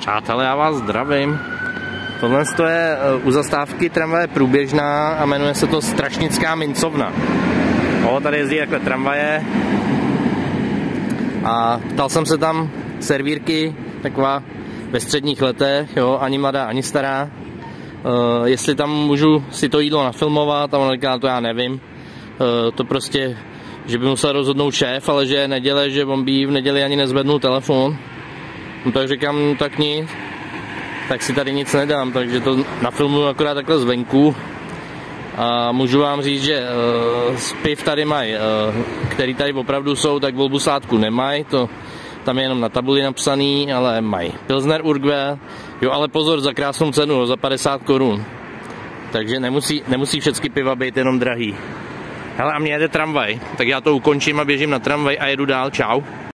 Přátelé, já vás zdravím. Tohle je u zastávky tramvaje průběžná a jmenuje se to Strašnická mincovna. Tady jezdí takhle tramvaje a ptal jsem se tam servírky, taková ve středních letech, jo, ani mladá, ani stará, jestli tam můžu si to jídlo nafilmovat, a on říká, to já nevím, to prostě, že by musel rozhodnout šéf, ale že je neděle, že on by v neděli ani nezvednul telefon. No tak říkám, tak nic, tak si tady nic nedám, takže to nafilmuju akorát takhle zvenku. A můžu vám říct, že z piv tady mají, který tady opravdu jsou, tak volbusátku nemají, to tam je jenom na tabuli napsaný, ale mají Pilsner Urquell, jo, ale pozor, za krásnou cenu, za 50 korun. Takže nemusí všechny piva být jenom drahý. Hele, a mě jede tramvaj, tak já to ukončím a běžím na tramvaj a jedu dál, čau.